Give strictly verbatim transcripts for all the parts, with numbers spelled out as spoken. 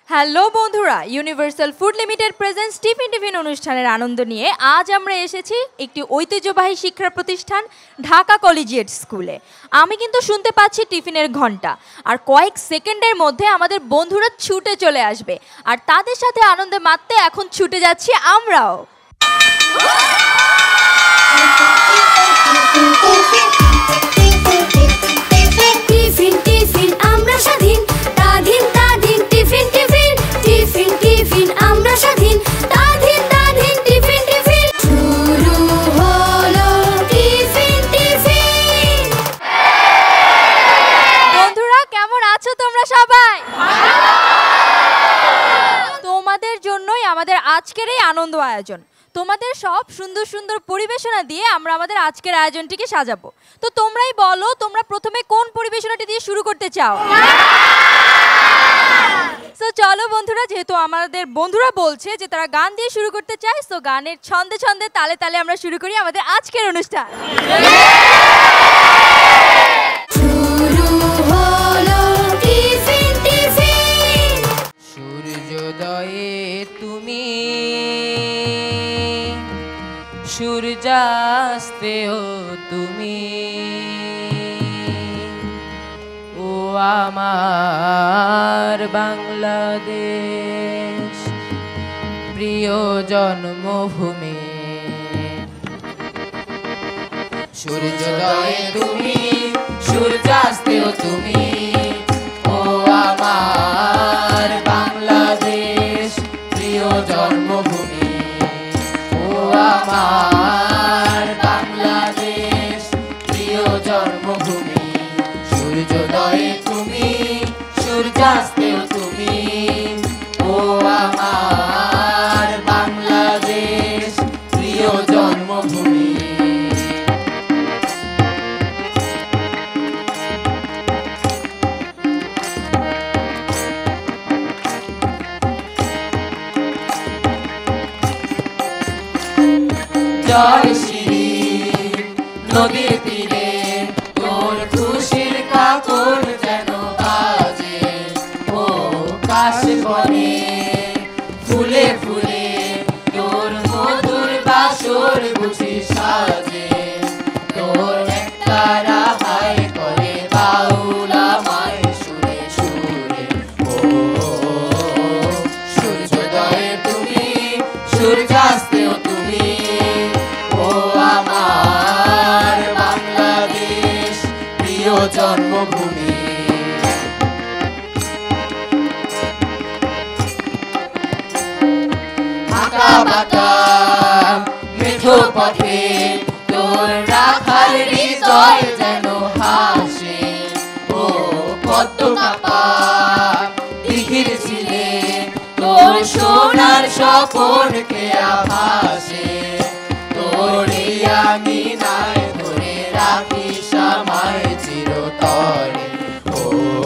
Hello বন্ধুরা, universal food limited presents tiffin tiffin অনুষ্ঠানের আনন্দ নিয়ে আজ আমরা এসেছি একটি ঐতিহ্যবাহী শিক্ষা প্রতিষ্ঠান ঢাকা কলেজিয়েট স্কুলে। আমি কিন্তু শুনতে পাচ্ছি টিফিনের ঘন্টা, আর কয়েক সেকেন্ডের মধ্যে আমাদের বন্ধুরা ছুটে চলে আসবে, আর তাদের সাথে আনন্দে মাততে এখন ছুটে যাচ্ছি আমরাও। টিফিন টিফিন আমরা স্বাধীন, তাধিন তাধিন টিফিন টিফিন, টিফিন টিফিন আমরা স্বাধীন, তাধিন তাধিন টিফিন টিফিন। শুরু হলো টিফিন টিফিন। বন্ধুরা কেমন আছো তোমরা সবাই? তোমাদের জন্যই আমাদের আজকের এই আনন্দ আয়োজন। তোমাদের সব সুন্দর সুন্দর পরিবেশনা দিয়ে আমরা আমাদের আজকের আয়োজনটিকে সাজাবো। তো তোমরাই বলো, তোমরা প্রথমে কোন পরিবেশনাটি দিয়ে শুরু করতে চাও? সো চলো বন্ধুরা, যেহেতু আমাদের বন্ধুরা বলছে যে তারা গান দিয়ে শুরু করতে চায়, সো গানের ছন্দে ছন্দে তালে তালে আমরা শুরু করি আমাদের আজকের অনুষ্ঠান। শুরু হলো টিফিন টিফিন। সূর্যোদয়ে তুমি, সূর্যাস্তেও তুমি, ও আমার বাংলাদেশ প্রিয় জন্মভূমি। সূর্যোদয়ে তুমি, সূর্যাস্তেও তুমি, ও আমার বাংলাদেশ প্রিয় জন্মভূমি, ও আমার বাংলাদেশ প্রিয় জন্মভূমি। সূর্যোদয়ে তুমি, সূর্যাস্তেও তুমি, ও আমার বাংলাদেশ প্রিয় জন্মভূমি। জয় শ্রী নদীর তীরে তোর খুশির কাকর যেন বাজে, ও কাশবনে ফুলে ফুলে তোর মধুর বাসর বুঝি সাজে। তোর একটা রাহাই করে বাউলা মায় সুরে সুরে, ও সূর্যোদয়ে তুমি, সূর্যাস্তেও তুমি, ও আমার বাংলাদেশ প্রিয় জন্মভূমি। আঁকা বাঁকা মেঠো পথে তোর রাখাল হৃদয় যেন হাসে, ও পদ্ম কাপা দিঘির ছিলে তোর সোনার স্বপন খেয়া ভাসে। তোরে আমি নাই ধরে রাখি আমায় চিরতরে, ও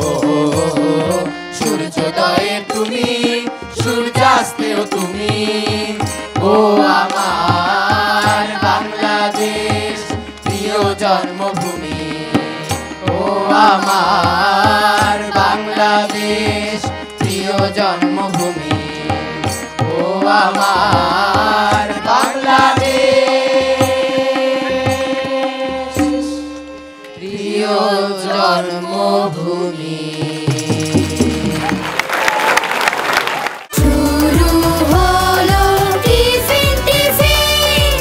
সূর্যোদয়ে তুমি, সূর্যাস্তেও তুমি, ও আমার বাংলাদেশ প্রিয় জন্মভূমি, ও আমার বাংলাদেশ প্রিয় জন্মভূমি, ও আমার বাংলাদেশ প্রিয় জন্মভূমি। শুরু হলো টিফিন টিফিন।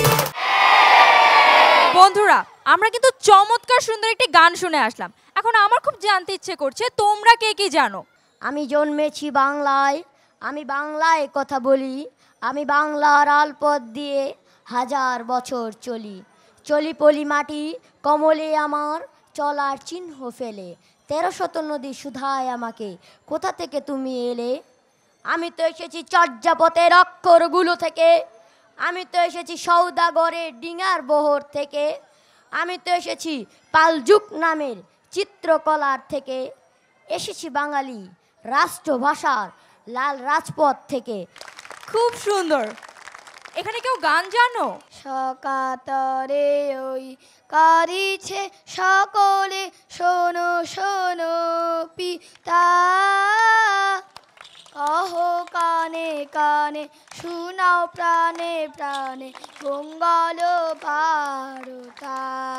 বন্ধুরা, আমরা কিন্তু চমৎকার সুন্দর একটি গান শুনে আসলাম। এখন আমার খুব জানতে ইচ্ছে করছে তোমরা কে কি জানো? আমি জন্মেছি বাংলায়, আমি বাংলায় কথা বলি, আমি বাংলার আলপথ দিয়ে হাজার বছর চলি। চলি পলি মাটি কমলে আমার চলার চিহ্ন ফেলে, তেরো শত নদী সুধায় আমাকে, কোথা থেকে তুমি এলে? আমি তো এসেছি চর্যাপথের অক্ষরগুলো থেকে, আমি তো এসেছি সৌদাগরের ডিঙার বহর থেকে, আমি তো এসেছি পালযুগ নামের চিত্রকলার থেকে, এসেছি বাঙালি রাষ্ট্রভাষার লাল রাজপথ থেকে। খুব সুন্দর। এখানে কেউ গান জানো? সকাতরে ওই কারিছে সকলে, শোনো শোনো পিতা, অহ কানে শোনাও প্রাণে প্রাণে মঙ্গল বারতা।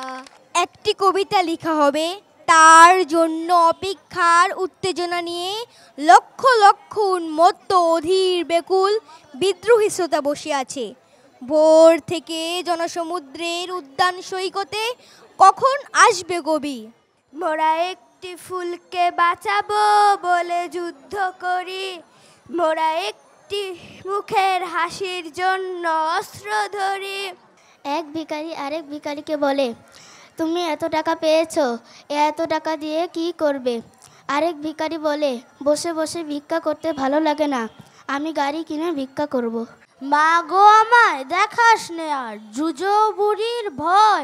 একটি কবিতা লেখা হবে, তার জন্য অপেক্ষার উত্তেজনা নিয়ে লক্ষ লক্ষ উন্মত্ত অধীর বেকুল বিদ্রোহী শ্রোতা বসে আছে। ভোর থেকে জনসমুদ্রের উদ্যান সৈকতে কখন আসবে কবি? মোরা একটি ফুলকে বাঁচাবো বলে যুদ্ধ করি, মোরা একটি মুখের হাসির জন্য অস্ত্র ধরি। এক ভিখারি আরেক ভিখারিকে বলে, তুমি এত টাকা পেয়েছো, এত টাকা দিয়ে কি করবে? আরেক ভিখারি বলে, বসে বসে ভিক্ষা করতে ভালো লাগে না, আমি গাড়ি কিনে ভিক্ষা করব। মা গো আমায় দেখাস নে আর জুজো বুড়ির ভয়,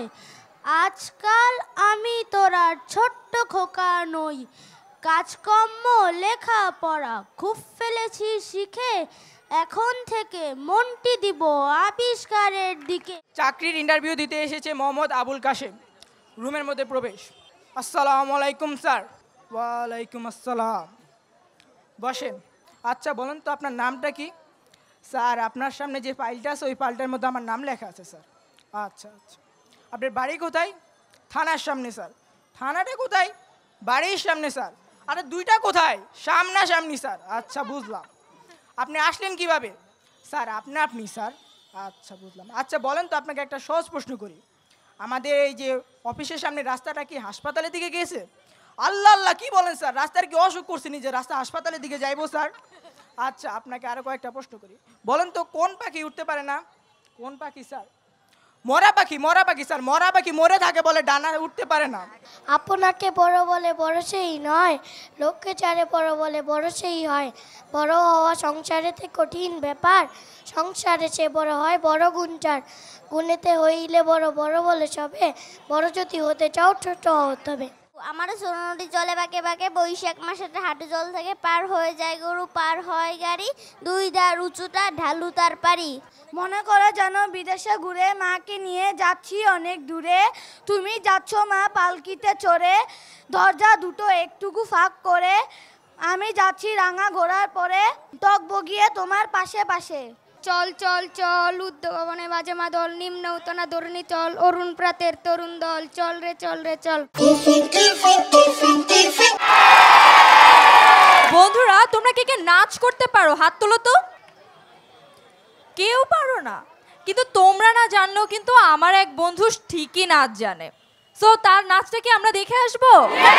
আজকাল আমি তোরার ছোট্ট খোকা নই, কাজকর্ম লেখা পড়া খুব ফেলেছি শিখে, এখন থেকে মনটি দিব আবিষ্কারের দিকে। চাকরির ইন্টারভিউ দিতে এসেছে মোহাম্মদ আবুল কাশেম। রুমের মধ্যে প্রবেশ। আসসালামু আলাইকুম স্যার। ওয়ালাইকুম আসসালাম। বসেন। আচ্ছা বলুন তো আপনার নামটা কি? স্যার আপনার সামনে যে ফাইলটা আছে ওই ফাইলটার মধ্যে আমার নাম লেখা আছে স্যার। আচ্ছা আচ্ছা। আপনার বাড়ি কোথায়? থানার সামনে স্যার। থানাটা কোথায়? বাড়ির সামনে স্যার। আরে দুইটা কোথায়? সামনাসামনি স্যার। আচ্ছা বুঝলাম। আপনি আসলেন কিভাবে? স্যার আপনি আপনি স্যার। আচ্ছা বুঝলাম। আচ্ছা বলেন তো আপনাকে একটা সহজ প্রশ্ন করি, আমাদের এই যে অফিসের সামনে রাস্তাটা কি হাসপাতালের দিকে গিয়েছে? আল্লাহ আল্লাহ কি বলেন স্যার, রাস্তার কি অসুখ করছে নিজে রাস্তা হাসপাতালের দিকে যাইবো স্যার? আচ্ছা আপনাকে আরো কয়েকটা প্রশ্ন করি, বলেন তো কোন পাখি উঠতে পারে না? কোন পাখি স্যার? মরা পাখি। মরা পাখি স্যার। মরা পাখি মরে থাকে বলে ডানা উঠতে পারে না। আপনাকে বড় বলে বড় সেই নয়, লোককে চারে বড় বলে বড় সেই হয়, বড় হওয়া সংসারেতে কঠিন ব্যাপার, সংসারে সে বড় হয় বড় গুণচার, গুণেতে হইলে বড় বড় বলে সবে, বড় যদি হতে চাও ছোট হতে হবে। আমারও ছোট নদী চলে বাঁকে বাঁকে, বৈশাখ মাসে হাঁটু জল থেকে পার হয়ে যায় গরু, পার হয় গাড়ি, দুই ধার উঁচুটা ঢালু তার পারি। মনে করে যেন বিদেশে ঘুরে মাকে নিয়ে যাচ্ছি অনেক দূরে, তুমি যাচ্ছ মা পালকিতে চড়ে, দরজা দুটো একটুকু ফাঁক করে, আমি যাচ্ছি রাঙা ঘোড়ার পরে, টক বগিয়ে তোমার পাশে পাশে। চল চল চল উদ্যোগবনে বাজে মাদল, নিম্ন উতনা ধরণী চল, অরুণ প্রাতের তরুণ দল, চল রে চল রে চল। বন্ধুরা তোমরা কে কে নাচ করতে পারো? হাত তোলো তো। কেউ পারো না, কিন্তু তোমরা না জানলেও কিন্তু আমার এক বন্ধু ঠিকই নাচ জানে। সো তার নাচটা কি আমরা দেখে আসবো?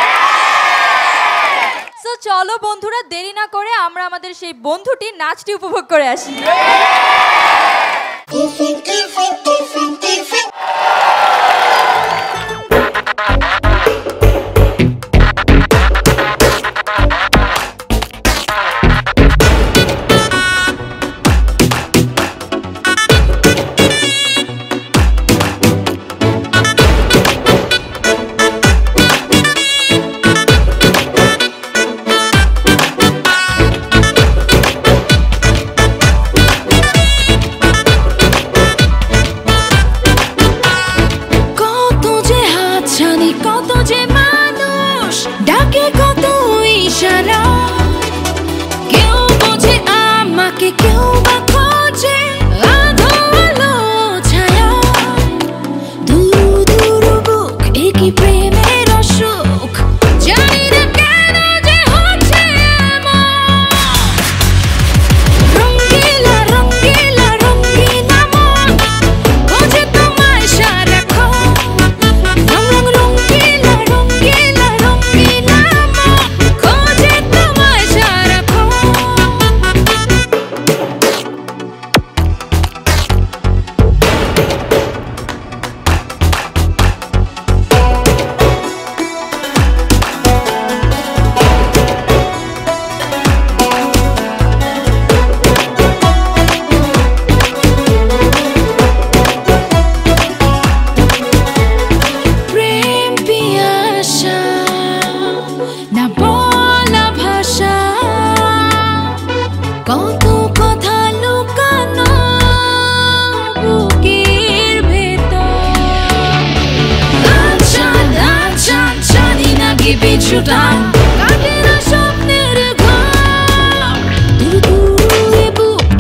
সো চলো বন্ধুরা দেরি না করে আমরা আমাদের সেই বন্ধুটির নাচটি উপভোগ করে আসি। Shootout, কাটে না স্বপ্নের ঘর, দূর দূরে বুক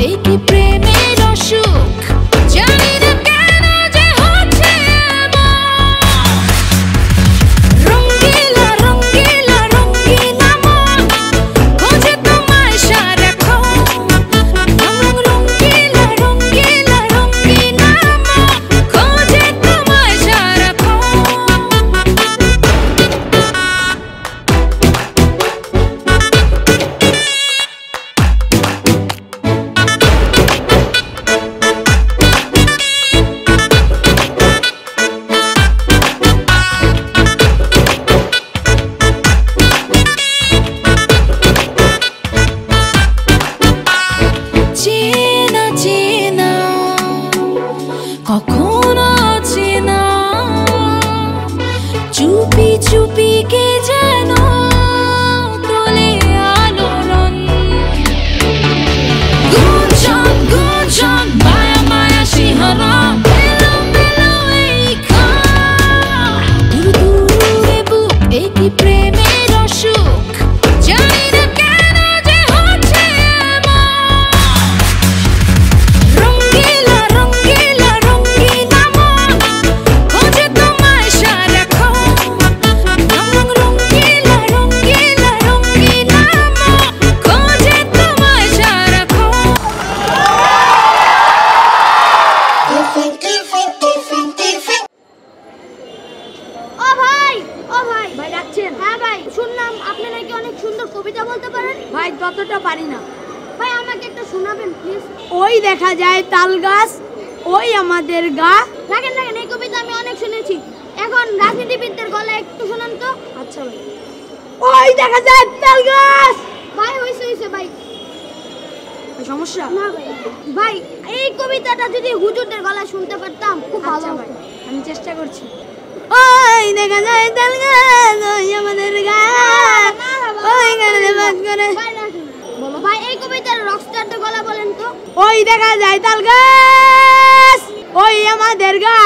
অতটা পারি না। ভাই আমাকে একটু শোনাবেন প্লিজ। ওই দেখা যায় তাল গাছ, ওই আমাদের গা। রাখেন রাখেন, এই কবিতা আমি অনেক শুনেছি। এখন রাজনীতিবিদদের গলায় একটু শোনান তো। আচ্ছা ভাই। ওই দেখা যায় তাল গাছ। ভাই হইছে হইছে ভাই। সমস্যা না ভাই। ভাই এই কবিতাটা যদি হুজুরদের গলায় শুনতে পারতাম খুব ভালো আচ্ছা হতো। ভাই, আমি চেষ্টা করছি। ওই দেখা যায় তাল গাছ, ওই আমাদের গা, ওই গানে বাজ করে। ভাই রাখেন। বলো ভাই এই কবিতার রকস্টারদের গলা বলেন তো। ওই দেখা যায় তাল গাছ, ওই আমাদের গা।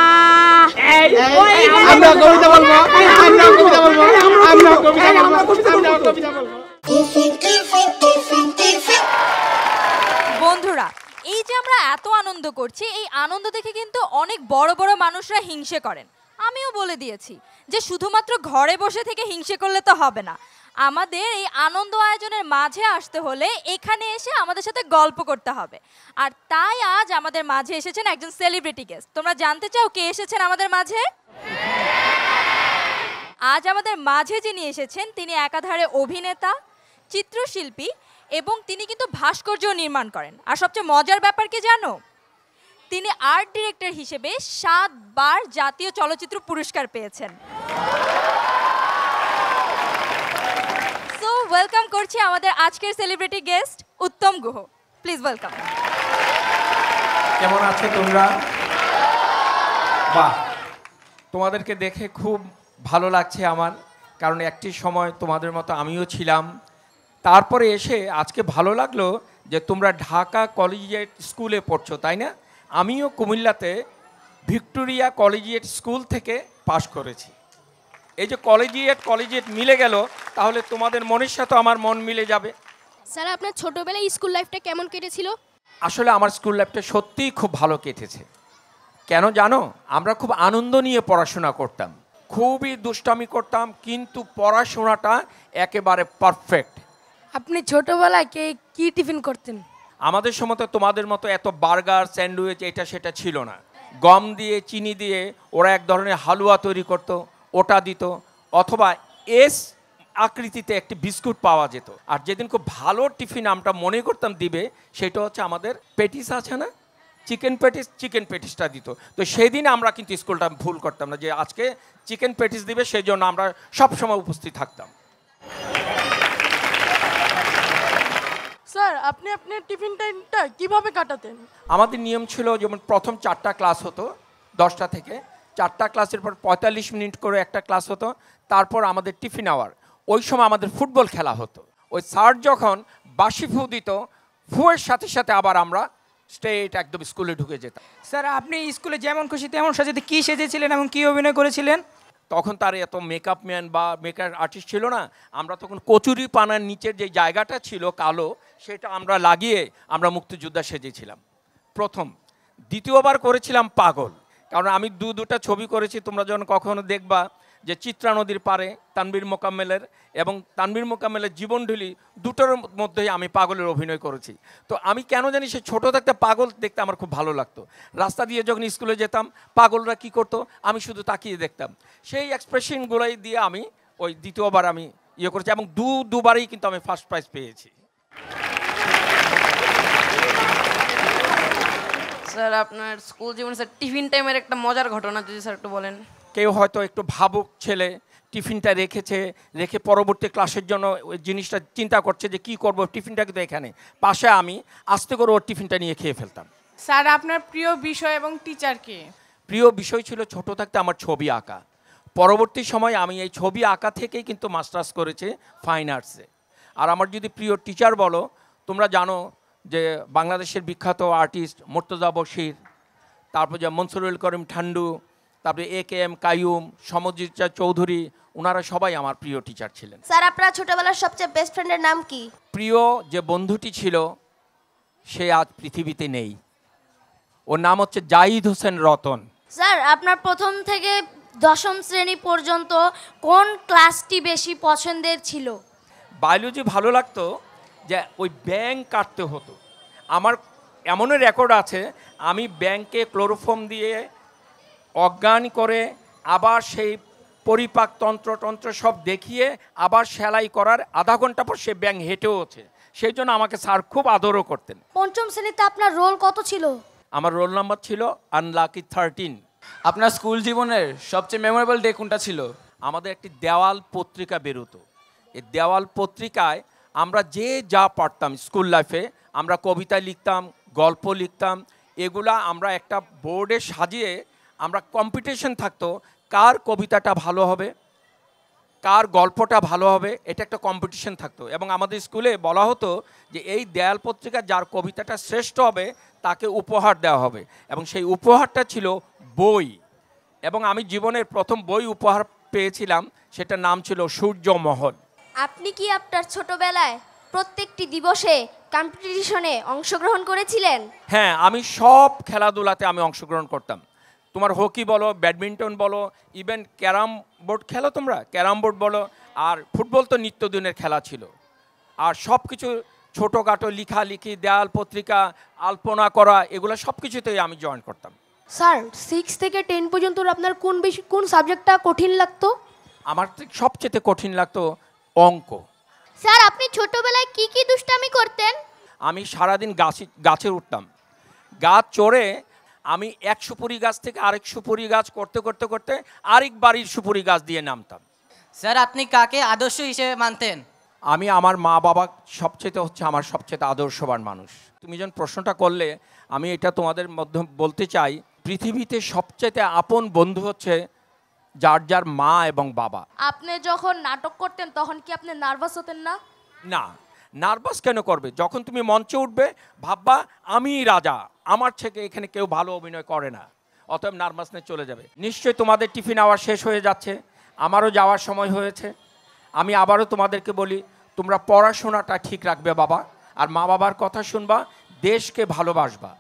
আমরা কবিতা বলবো, আমরা কবিতা বলবো, আমরা কবিতা বলবো, আমরা কবিতা বলবো। বন্ধুরা, এই যে আমরা এত আনন্দ করছি, এই আনন্দ দেখে কিন্তু অনেক বড় বড় মানুষরা হিংসে করেন। আমিও বলে দিয়েছি যে শুধুমাত্র ঘরে বসে থেকে হিংসে করলে তো হবে না, আমাদের এই আনন্দ আয়োজনের মাঝে আসতে হলে এখানে এসে আমাদের সাথে গল্প করতে হবে। আর তাই আজ আমাদের মাঝে এসেছেন একজন সেলিব্রিটি গেস্ট। তোমরা জানতে চাও কে এসেছেন আমাদের মাঝে? আজ আমাদের মাঝে যিনি এসেছেন তিনি একাধারে অভিনেতা, চিত্রশিল্পী এবং তিনি কিন্তু ভাস্কর্য নির্মাণ করেন। আর সবচেয়ে মজার ব্যাপার কি জানো? তিনি আর্ট ডিরেক্টর হিসেবে সাতবার জাতীয় চলচ্চিত্র পুরস্কার পেয়েছেন। সো ওয়েলকাম করছি আমাদের আজকের celebrity guest Uttam Guha. Please welcome. কেমন আছো তোমরা? বাহ, তোমাদেরকে দেখে খুব ভালো লাগছে আমার, কারণ একটি সময় তোমাদের মতো আমিও ছিলাম। তারপরে এসে আজকে ভালো লাগলো যে তোমরা ঢাকা কলেজিয়েট স্কুলে পড়ছো, তাই না? আমিও কুমিল্লাতে ভিক্টোরিয়া কলেজিয়েট স্কুল থেকে পাশ করেছি। এই যে কলেজিয়েট কলেজিয়েট মিলে গেল, তাহলে তোমাদের মনের সাথে আমার মন মিলে যাবে। স্যার, আপনার ছোটবেলায় স্কুল লাইফটা কেমন কেটেছিল? আসলে আমার স্কুল লাইফটা সত্যিই খুব ভালো কেটেছে। কেন জানো? আমরা খুব আনন্দ নিয়ে পড়াশোনা করতাম, খুবই দুষ্টামি করতাম, কিন্তু পড়াশোনাটা একেবারে পারফেক্ট। আপনি ছোটবেলায় কে কি টিফিন করতেন? আমাদের সময় তো তোমাদের মতো এত বার্গার, স্যান্ডউইচ এটা সেটা ছিল না। গম দিয়ে, চিনি দিয়ে ওরা এক ধরনের হালুয়া তৈরি করতো, ওটা দিত, অথবা এস আকৃতিতে একটি বিস্কুট পাওয়া যেত। আর যেদিন খুব ভালো টিফিন আমরা মনে করতাম দিবে, সেটা হচ্ছে আমাদের পেটিস আছে না, চিকেন পেটিস, চিকেন পেটিসটা দিত। তো সেই দিন আমরা কিন্তু স্কুলটা ভুল করতাম না, যে আজকে চিকেন পেটিস দিবে, সেই জন্য আমরা সবসময় উপস্থিত থাকতাম। স্যার, আপনি আপনার টিফিন টাইমটা কিভাবে কাটাতেন? আমাদের নিয়ম ছিল, যেমন প্রথম চারটা ক্লাস হতো দশটা থেকে, চারটা ক্লাসের পর পঁয়তাল্লিশ মিনিট করে একটা ক্লাস হতো, তারপর আমাদের টিফিন আওয়ার। ওই সময় আমাদের ফুটবল খেলা হতো। ওই স্যার যখন বাসি ফু দিত, ফুয়ের সাথে সাথে আবার আমরা স্ট্রেট একদম স্কুলে ঢুকে যেতাম। স্যার আপনি স্কুলে যেমন খুশি তেমন সাজাতে কি সেজেছিলেন এবং কি অভিনয় করেছিলেন? তখন তার এত মেকআপ ম্যান বা মেকআপ আর্টিস্ট ছিল না। আমরা তখন কচুরি পানার নিচের যে জায়গাটা ছিল কালো, সেটা আমরা লাগিয়ে আমরা মুক্তিযোদ্ধা সেজেছিলাম প্রথম। দ্বিতীয়বার করেছিলাম পাগল, কারণ আমি দু দুটা ছবি করেছি, তোমরা যখন কখনো দেখবা যে চিত্রা নদীর পারে তানভীর মোকাম্মেলের এবং তানভীর মোকাম্মেলের জীবনঢুলি, দুটোর মধ্যেই আমি পাগলের অভিনয় করেছি। তো আমি কেন জানি সে ছোটো থাকতে পাগল দেখতে আমার খুব ভালো লাগতো। রাস্তা দিয়ে যখন স্কুলে যেতাম, পাগলরা কি করতো আমি শুধু তাকিয়ে দেখতাম। সেই এক্সপ্রেশনগুলোই দিয়ে আমি ওই দ্বিতীয়বার আমি ইয়ে করেছি, এবং দু দুবারই কিন্তু আমি ফার্স্ট প্রাইজ পেয়েছি। স্যার, আপনার স্কুল জীবনে স্যার টিফিন টাইমের একটা মজার ঘটনা যদি স্যার একটু বলেন। কেউ হয়তো একটু ভাবুক ছেলে টিফিনটা রেখেছে, রেখে পরবর্তী ক্লাসের জন্য ওই জিনিসটা চিন্তা করছে যে কি করব, টিফিনটা কিন্তু এখানে পাশে, আমি আস্তে করে ওর টিফিনটা নিয়ে খেয়ে ফেলতাম। স্যার, আপনার প্রিয় বিষয় এবং টিচার কে? প্রিয় বিষয় ছিল ছোট থাকতে আমার ছবি আঁকা। পরবর্তী সময় আমি এই ছবি আঁকা থেকেই কিন্তু মাস্টার্স করেছি ফাইন আর্টসে। আর আমার যদি প্রিয় টিচার বলো, তোমরা জানো যে বাংলাদেশের বিখ্যাত আর্টিস্ট মুর্তজা বশির, তারপর যে মনসুরুল করিম ঠান্ডু, তারপরে A K M Kaiyum, Samajit Chowdhury, ওনারা সবাই আমার প্রিয় টিচার ছিলেন। স্যার, আপনার ছোটবেলার সবচেয়ে বেস্ট ফ্রেন্ডের নাম কি? প্রিয় যে বন্ধুটি ছিল সে আজ পৃথিবীতে নেই, ওর নাম হচ্ছে জাহিদ হোসেন রতন। স্যার, আপনার প্রথম থেকে দশম শ্রেণী পর্যন্ত কোন ক্লাসটি বেশি পছন্দের ছিল? বায়োলজি ভালো লাগতো, যে ওই ব্যাংক কাটতে হতো। আমার এমনও রেকর্ড আছে, আমি ব্যাংকে ক্লোরোফর্ম দিয়ে অজ্ঞান করে আবার সেই পরিপাক তন্ত্র তন্ত্র সব দেখিয়ে আবার সেলাই করার আধা ঘন্টা পর সে ব্যাংক হেঁটেও আছে, সেই জন্য আমাকে স্যার খুব আদরও করতেন। পঞ্চম শ্রেণীতে আপনার রোল কত ছিল? আমার রোল নাম্বার ছিল আনলাকি থার্টিন। আপনার স্কুল জীবনের সবচেয়ে মেমোরেবল ডে কোনটা ছিল? আমাদের একটি দেওয়াল পত্রিকা বেরোতো। এই দেওয়াল পত্রিকায় আমরা যে যা পারতাম স্কুল লাইফে, আমরা কবিতা লিখতাম, গল্প লিখতাম, এগুলা আমরা একটা বোর্ডে সাজিয়ে আমরা কম্পিটিশন থাকতো কার কবিতাটা ভালো হবে, কার গল্পটা ভালো হবে, এটা একটা কম্পিটিশন থাকতো। এবং আমাদের স্কুলে বলা হতো যে এই দেয়াল পত্রিকা যার কবিতাটা শ্রেষ্ঠ হবে তাকে উপহার দেওয়া হবে, এবং সেই উপহারটা ছিল বই। এবং আমি জীবনের প্রথম বই উপহার পেয়েছিলাম, সেটার নাম ছিল সূর্যমহল। আপনি কি আপনার ছোটবেলায় প্রত্যেকটি দিবসে কম্পিটিশনে অংশগ্রহণ করেছিলেন? হ্যাঁ, আমি সব খেলাধুলাতে আমি অংশগ্রহণ করতাম। তোমার হকি বলো, ব্যাডমিন্টন বলো, ইভেন ক্যারাম বোর্ড খেলো তোমরা, ক্যারাম বোর্ড বলো, আর ফুটবল তো নিত্যদিনের খেলা ছিল। আর সব কিছু ছোটোখাটো লেখালেখি, দেয়াল পত্রিকা, আলপনা করা, এগুলো সব কিছুতেই আমি জয়েন করতাম। স্যার সিক্স থেকে টেন পর্যন্ত আপনার কোন বিষয় কোন সাবজেক্টটা কঠিন লাগতো? আমার সবচেয়ে কঠিন লাগতো অঙ্ক। স্যার আপনি ছোটবেলায় কি কি দুষ্টামি করতেন? আমি সারাদিন গাছে গাছে উঠতাম, গাছ চড়ে আমি এক সুপুরি গাছ থেকে আরেক সুপুরি গাছ করতে করতে করতে আরেক বাড়ির সুপুরি গাছ দিয়ে নামতাম। স্যার আপনি কাকে আদর্শ হিসেবে মানতেন? আমি আমার মা বাবা সবচেয়ে হচ্ছে আমার সবচেয়ে আদর্শবান মানুষ। তুমি যখন প্রশ্নটা করলে আমি এটা তোমাদের মধ্যে বলতে চাই, পৃথিবীতে সবচেয়ে আপন বন্ধু হচ্ছে যার যার মা এবং বাবা। আপনি যখন নাটক করতেন তখন কি আপনি নার্ভাস হতেন না? না, নার্ভাস কেন করবে? যখন তুমি মঞ্চে উঠবে ভাববা আমি রাজা, আমার থেকে এখানে কেউ ভালো অভিনয় করে না, অতএব নার্ভাসনেস চলে যাবে। নিশ্চয়ই তোমাদের টিফিন আওয়ার শেষ হয়ে যাচ্ছে, আমারও যাওয়ার সময় হয়েছে। আমি আবারও তোমাদেরকে বলি, তোমরা পড়াশোনাটা ঠিক রাখবে বাবা, আর মা বাবার কথা শুনবা, দেশকে ভালোবাসবা।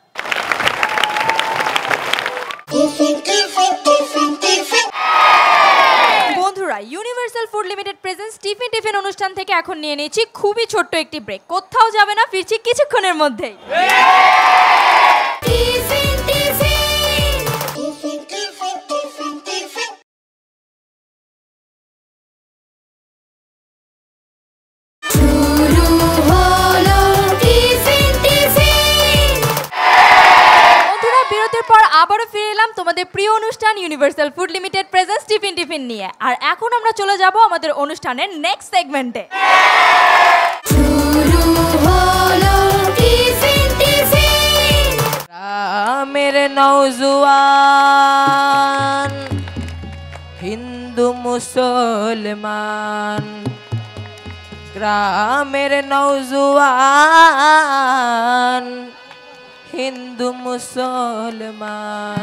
বন্ধুরা, universal food limited presents tiffin tiffin অনুষ্ঠান থেকে এখন নিয়ে নিয়েছি খুবই ছোট্ট একটি ব্রেক। কোথাও যাবে না, ফিরছি কিছুক্ষণের মধ্যেই। Tiffin tiffin tiffin tiffin tiffin tiffin শুরু হলো টিফিন টিফিন। বন্ধুরা, বিরতির পর আবারও ফিরে এলাম তোমাদের প্রিয় অনুষ্ঠান universal food limited presents tiffin tiffin নিয়ে। আর এখন আমরা চলে যাব আমাদের অনুষ্ঠানের নেক্সট সেগমেন্টে। শুরু হলো টিফিন টিফিন। গ্রামের নওজোয়ান হিন্দু মুসলমান, গ্রামের নওজোয়ান হিন্দু মুসলমান,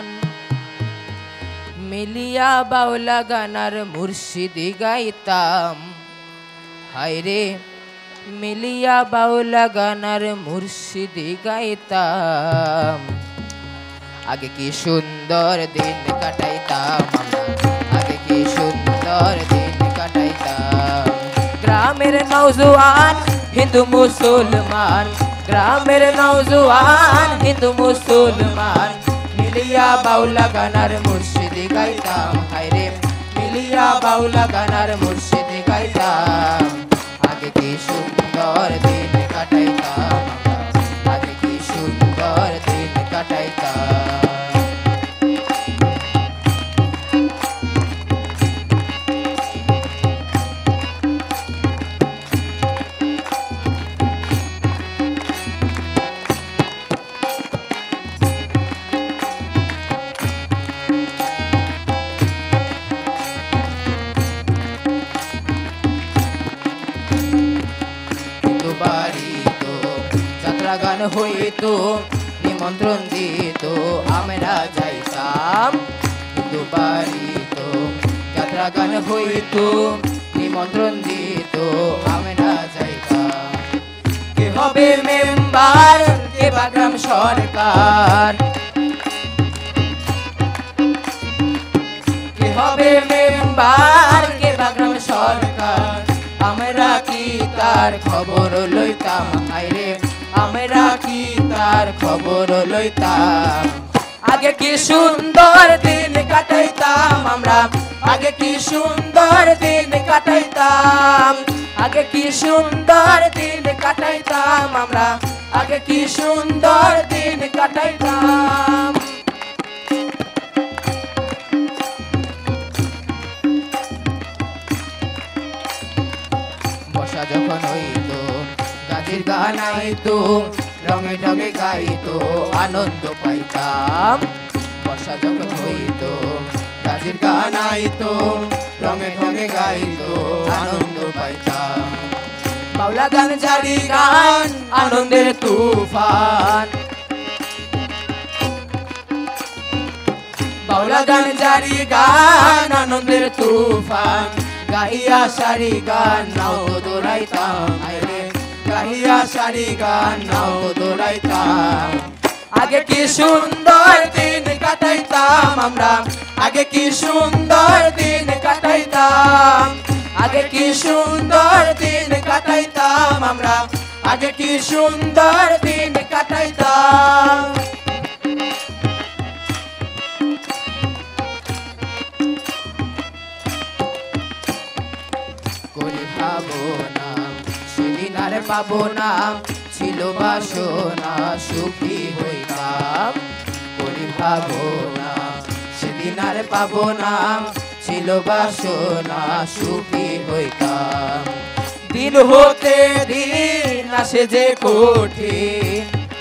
মিলিয়া বাউলা গানার মুর্শিদি গাইতাম, হায়রে মিলিয়া বাউলা গানার মুর্শিদি গাইতাম। আগে কি সুন্দর দিন কাটাইতাম আমরা, আগে কি সুন্দর দিন কাটাইতাম। গ্রামের নওজোয়ান হিন্দু মুসলমান, গ্রামের নওজোয়ান হিন্দু মুসলমান, মিলিয়া বাউলা গানার মুর্শিদি গাইতাম, হায়রে মিলিয়া বাউলা গানার মুর্শিদি গাইতাম। আগে কি সুন্দর দিন কাটাইতাম আমরা, আগে কি সুন্দর দিন কাটাইতাম। গান হইতো নিমন্ত্রণ দিত আমরা যাইতাম, কিন্তু বাড়িত যাত্রা গান হইতো নিমন্ত্রণ দিত আমরা যাইতাম। কে হবে মেম্বার, কে বা গ্রাম সরকার, কে হবে মেম্বার, কে বা গ্রাম সরকার, আমরা কি তার খবর লইতাম, হায়রে আমরা কি তার খবর লইতাম। আগে কি সুন্দর দিন কাটাইতাম আমরা, আগে কি সুন্দর দিন কাটাইতাম। আগে কি সুন্দর দিন কাটাইতাম আমরা আগে কি সুন্দর দিন কাটাইতাম বর্ষা যখন হইতো গাছের গান আইতো রঙে ঢঙে গাইতো আনন্দ পাইতাম বর্ষা যখন হইতো গাছের গান আইতো রঙে ঢঙে গাইতো আনন্দ পাইতাম বাউলা গান জারি গান আনন্দের তুফান বাউলা গান জারি গান আনন্দের তুফান গাইয়া সারি গান নাও তো দৌড়াইতাম আরে গাইয়া সারি গান নাও তো দৌড়াইতাম আগে কি সুন্দর দিন কাটাইতাম আমরা আগে কি সুন্দর দিন কাটাইতাম আগে কি সুন্দর দিন কাটাইতাম আমরা আগে কি সুন্দর দিন কাটাইতাম করি ভাবনা সেদিন আর পাবো না ছিল বাসনা সুখী হইতাম করি ভাবনা সেদিন আর পাবো না ছিল বাসনা সুখী হইতাম দিন হতে দিন আসে যে কঠিন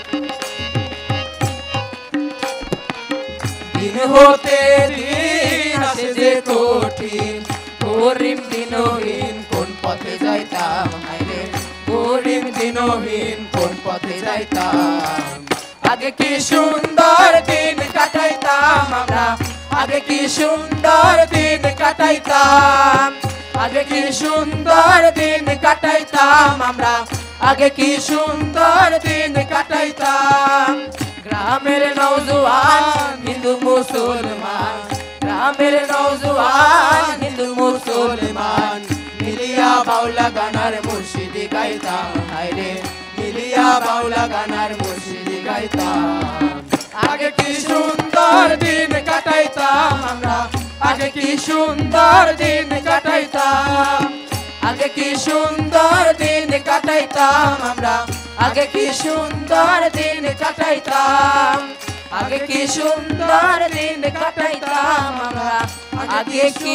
দিন হতে দিন আসে যে কঠিন করিম দিনহীন কোন পথে যাইতাম হায়রে করিম দিনহীন কোন পথে যাইতাম আগে কি সুন্দর দিন কাটাইতাম আমরা আগে কি সুন্দর দিন কাটাইতাম আগে কি সুন্দর দিন কাটাইতাম আমরা আগে কি সুন্দর দিন কাটাইতাম গ্রামের নওজোয়ান হিন্দু মুসলমান গ্রামের নওজোয়ান হিন্দু মুসলমান মিলিয়া বাউলা গানার মুর্শিদি গাইতাম হায়রে মিলিয়া বাউলা গানার মুর্শিদি গাইতাম আগে কি সুন্দর দিন কাটাইতাম আমরা আগে কি সুন্দর দিন কাটাইতাম আগে কি সুন্দর দিন কাটাইতাম আমরা আগে কি সুন্দর দিন কাটাইতাম আগে কি সুন্দর দিন কাটাইতাম আমরা আগে কি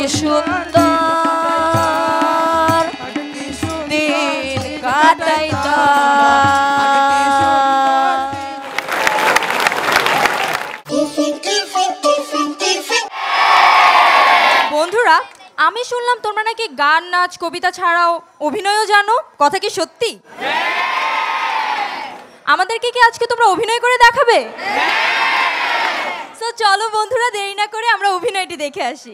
সুন্দর দিন কাটাইতাম বন্ধুরা আমি শুনলাম তোমরা নাকি গান নাচ কবিতা ছাড়াও অভিনয়ও জানো কথা কি সত্যি আমাদেরকে কি আজকে তোমরা অভিনয় করে দেখাবে সো চলো বন্ধুরা দেরি না করে আমরা অভিনয়টি দেখে আসি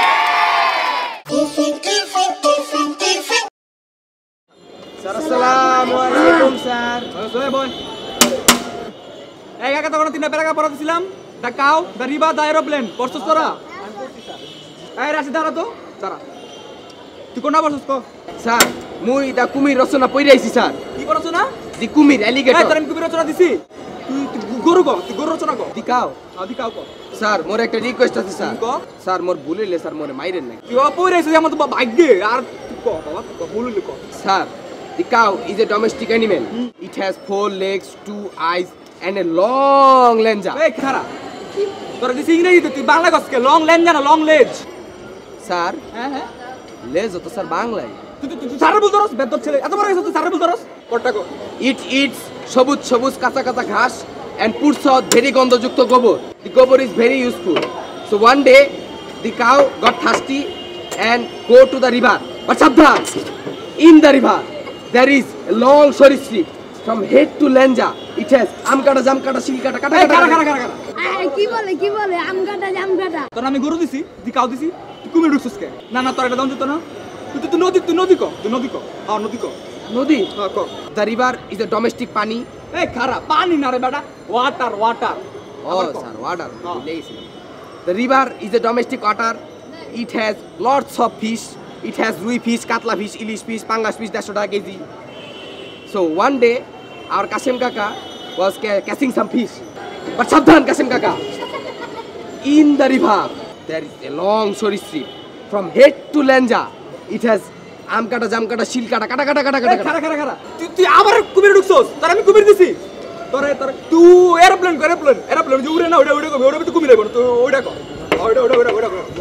স্যার আসসালামু আলাইকুম স্যার ওই বোন এই কাকা তখন তিনটা প্যারাগ্রাফ পড়াতেছিলাম the cow the river the aeroplane পড়ছস তোরা এই রাশি দাঁড়া তো দাঁড়া তুই কোনটা পড়ছস কো স্যার মুই দা কুমির রচনা পড়াইছি স্যার কি পড়ছস না দি কুমির এলিগেটর এই তোর আমি কুমির রচনা দিছি তুই গরু কো তুই গরু রচনা কো দিকাও আ দিকাও কো স্যার মোর একটা রিকোয়েস্ট আছে স্যার স্যার মোর ভুলিলে স্যার মোরে মাইরেন না তুই পড়াইছিস আমার তো ভাগ্যে আর তুই কো বাবা তুই ভুলিলে কো sir the cow is a domestic animal it has four legs two eyes and a long lenja এই খারা তোরা দিছি ইংরেজিতে তুই বাংলা কসকে লং লেঞ্জা না লং লেজ স্যার হ্যাঁ হ্যাঁ লেজ তো স্যার বাংলায় তুই তুই স্যার বল দরস বেদ ছেলে এত বড় হইছ তুই স্যার বল দরস কোনটা কো it eats সবুজ সবুজ কাঁচা কাঁচা ঘাস and puts out very গন্ধযুক্ত গোবর the গোবর is very useful so one day the cow got thirsty and go to the river but sabdhan in the river there is a long সরীসৃপ from head to lenja it has আম কাটা জাম কাটা শিল কাটা কাটা কাটা কাটা কাটা কাটা কি বলে কি বলে আম কাটা জাম কাটা তোর আমি গরু দিছি দি কাউ দিছি তুই কুমির ঢুকছিস কে না না তোর এটা দাম দিত না তুই তুই নদী তুই নদী কো তুই নদী কো হ্যাঁ নদী কো নদী হ্যাঁ কো the river is a domestic পানি এই খারা পানি না রে বেটা ওয়াটার ওয়াটার ও স্যার ওয়াটার লেইছি the river is a domestic water it has lots of fish it has rui fish katla fish ilish fish pangas fish one hundred টাকা কেজি so one day our Kasim kaka was ca- catching some fish but sabdhan Kasim kaka in the river there is a long সরীসৃপ from head to lenja it has আম কাটা জাম কাটা শিল কাটা কাটা কাটা কাটা কাটা খারা খারা খারা তুই তুই আবার কুমির ঢুকছস তোর আমি কুমির দিছি তোরে তোরে তুই এরোপ্লেন কর এরোপ্লেন এরোপ্লেন যে উড়ে না ওটা ওটা কবি ওটা তো কুমির আইবো তো ওটা কর ওটা ওটা ওটা ওটা কর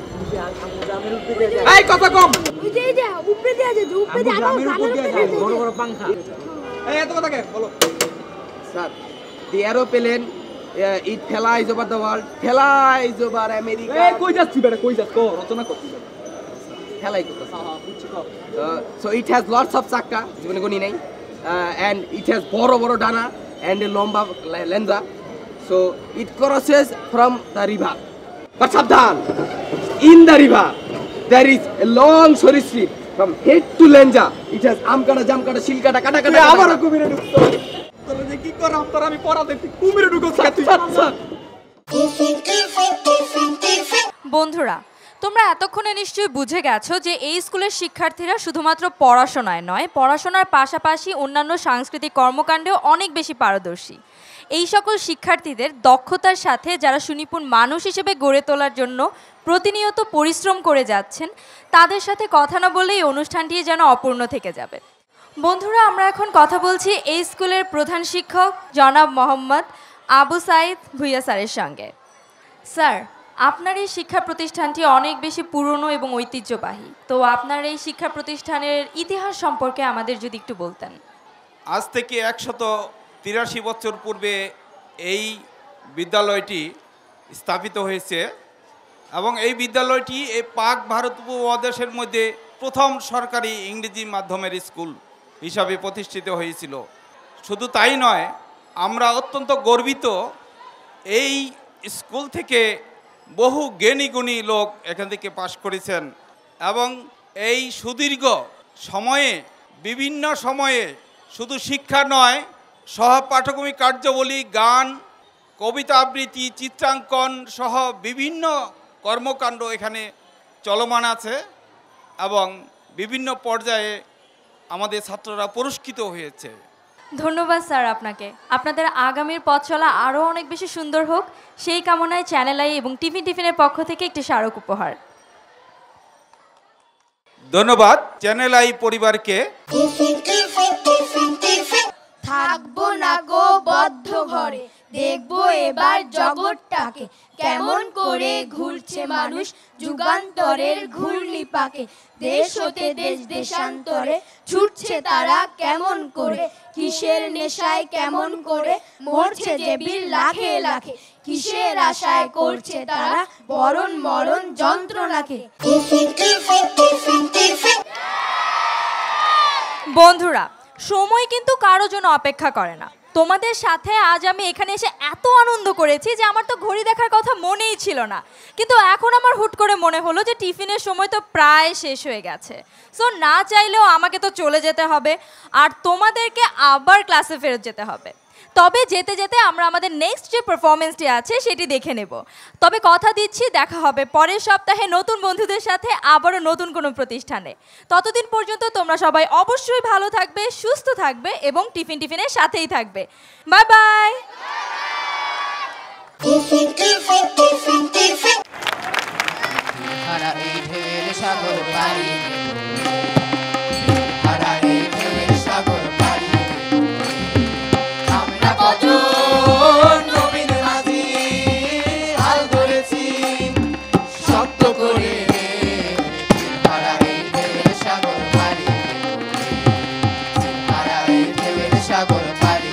এই কথা কম ওই যে এই যে উপরে দিয়ে আছে উপরে দিয়ে আরো বড় বড় পাংখা এই এত কথা কে বলো sir the aeroplane it flies over the world flies over America এই কই যাচ্ছি বেটা কই যাচ্ছ কো রচনা করছিস ফ্লাই করতেছ হ্যাঁ হ্যাঁ বুঝছি কো so it has lots of চাক্কা জীবনে গনি নাই এন্ড ইট হ্যাজ বড় বড় ডানা এন্ড এ লম্বা লেঞ্জা so it crosses from the river but সাবধান in the river there is a long সরীসৃপ from head to লেঞ্জা it has আম কাটা জাম কাটা শিল কাটা কাটা কাটা আবার কুমিরে ঢুকছ তাহলে যে কি করাম তোর আমি পড়া দেখি কুমিরে ঢুকছ তুই বন্ধুরা তোমরা এতক্ষণে নিশ্চয়ই বুঝে গেছো যে এই স্কুলের শিক্ষার্থীরা শুধুমাত্র পড়াশোনায় নয় পড়াশোনার পাশাপাশি অন্যান্য সাংস্কৃতিক কর্মকাণ্ডেও অনেক বেশি পারদর্শী এই সকল শিক্ষার্থীদের দক্ষতার সাথে যারা সুনিপুণ মানুষ হিসেবে গড়ে তোলার জন্য প্রতিনিয়ত পরিশ্রম করে যাচ্ছেন তাদের সাথে কথা না বললেই অনুষ্ঠানটি যেন অপূর্ণ থেকে যাবে বন্ধুরা আমরা এখন কথা বলছি এই স্কুলের প্রধান শিক্ষক জনাব মোহাম্মদ আবু সাইদ ভুইয়া স্যারের সঙ্গে স্যার আপনার এই শিক্ষা প্রতিষ্ঠানটি অনেক বেশি পুরনো এবং ঐতিহ্যবাহী তো আপনার এই শিক্ষা প্রতিষ্ঠানের ইতিহাস সম্পর্কে আমাদের যদি একটু বলতেন আজ থেকে একশত তিরাশি বছর পূর্বে এই বিদ্যালয়টি স্থাপিত হয়েছে এবং এই বিদ্যালয়টি এই পাক ভারত উপমহাদেশের মধ্যে প্রথম সরকারি ইংরেজি মাধ্যমের স্কুল হিসাবে প্রতিষ্ঠিত হয়েছিল শুধু তাই নয় আমরা অত্যন্ত গর্বিত এই স্কুল থেকে বহু জ্ঞানী গুণী লোক এখান থেকে পাশ করেছেন এবং এই সুদীর্ঘ সময়ে বিভিন্ন সময়ে শুধু শিক্ষা নয় সহপাঠক্রমিক কার্যাবলী গান কবিতা আবৃত্তি চিত্রাঙ্কন সহ বিভিন্ন কর্মকাণ্ড এখানে চলমান আছে এবং বিভিন্ন পর্যায়ে আমাদের ছাত্ররা পুরস্কৃত হয়েছে ধন্যবাদ স্যার আপনাকে আপনাদের আগামীর পথ চলা আরও অনেক বেশি সুন্দর হোক সেই কামনায় চ্যানেল আই এবং টিফিন টিফিনের পক্ষ থেকে একটি স্মারক উপহার ধন্যবাদ চ্যানেল আই পরিবারকে থাকবো না গো বদ্ধ ঘরে দেখবো এবার জগৎটাকে কেমন করে ঘুরছে মানুষ যুগান্তরের ঘূর্ণি পাকে দেশ হতে দেশ দেশান্তরে ছুটছে তারা কেমন করে কিসের নেশায় কেমন করে মরছে যে বীর লাখে লাখে কিসের আশায় করছে তারা বরণ মরণ যন্ত্রণাকে বন্ধুরা সময় কিন্তু কারো জন্য অপেক্ষা করে না তোমাদের সাথে আজ আমি এখানে এসে এত আনন্দ করেছি যে আমার তো ঘড়ি দেখার কথা মনেই ছিল না কিন্তু এখন আমার হুট করে মনে হলো যে টিফিনের সময় তো প্রায় শেষ হয়ে গেছে সো না চাইলেও আমাকে তো চলে যেতে হবে আর তোমাদেরকে আবার ক্লাসে ফেরত যেতে হবে তবে যেতে যেতে আমরা আমাদের নেক্সট যে পারফরমেন্সটি আছে সেটি দেখে নেব তবে কথা দিচ্ছি দেখা হবে পরের সপ্তাহে নতুন বন্ধুদের সাথে আবারও নতুন কোনো প্রতিষ্ঠানে ততদিন পর্যন্ত তোমরা সবাই অবশ্যই ভালো থাকবে সুস্থ থাকবে এবং টিফিন টিফিনের সাথেই থাকবে bye bye tiffin tiffin tiffin tiffin হারা এই ঢেউয়ের সাগর পাড়ি হারা এই ঢেউয়ের সাগর পাড়ি আমরা কত নবীন মাঝি হাল ধরেছি শক্ত করে হারা এই ঢেউয়ের সাগর পাড়ি হারা এই ঢেউয়ের সাগর পাড়ি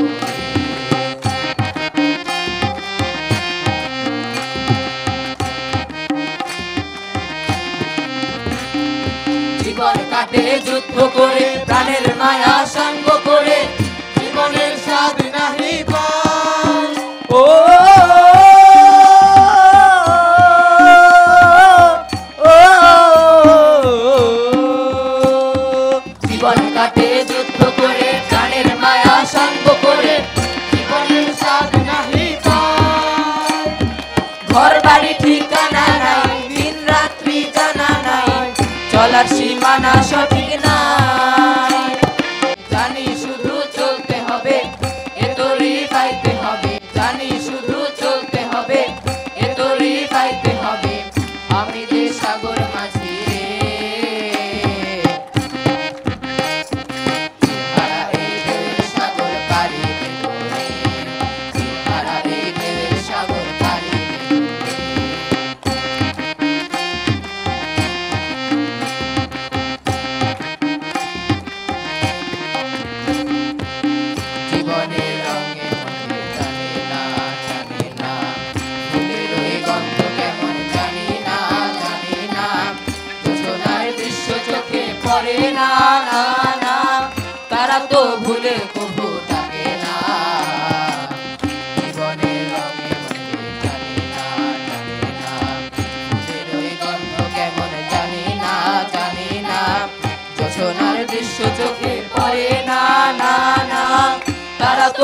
জীবন কাটে যুদ্ধ করে প্রাণের মায়া সঙ্গ করে জীবনের স্বাদ নাহি পায় ও জীবন কাটে যুদ্ধ করে প্রাণের মায়া সঙ্গ করে জীবনের স্বাদ নাহি পায় ঘর বাড়ি ঠিকানা নাই দিন রাত্রি জানা নাই চলার সীমানা সঠিক নাই জানি শুধু চলতে হবে এতরি পাইতে হবে জানি শুধু চলতে হবে এতরি পাইতে হবে আমি যে সাগর মাঝি রে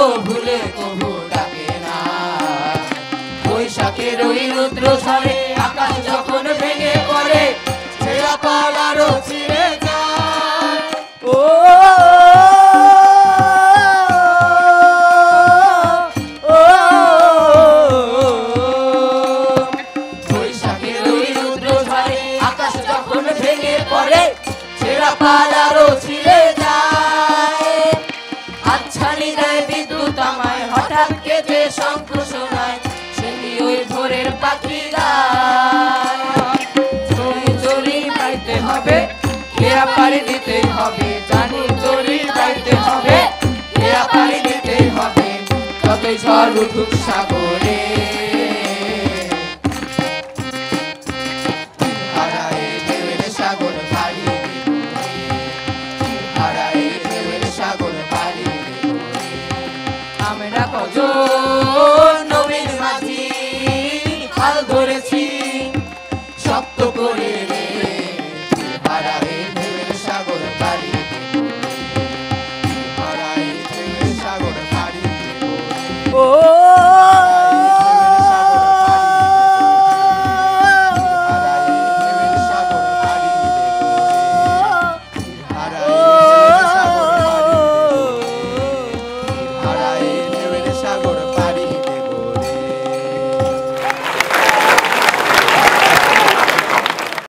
ভুলে কবু ডাকে না। বৈশাখের ওই রুদ্র ঝড়ে আকাশ যখন ভেঙে পড়ে ছেঁড়া পাল আরো ছিঁড়ে যায়। ও বৈশাখের ওই রুদ্র ঝড়ে আকাশ যখন ভেঙে পড়ে ছেঁড়া পাল আরো ছিঁড়ে যায়। আচ্ছানি দেয় বিদ্যুৎ আমায় হঠাৎ কেঁদে শঙ্খ শোনায় সেটি ওই ভোরের পাখিরা। চড়ি পাইতে হবে খেয়া পাড়ি দিতেই হবে, জানি চড়ি পাইতে হবে খেয়া পাড়ি দিতেই হবে, যতই ঝড় উঠুক সাগরে।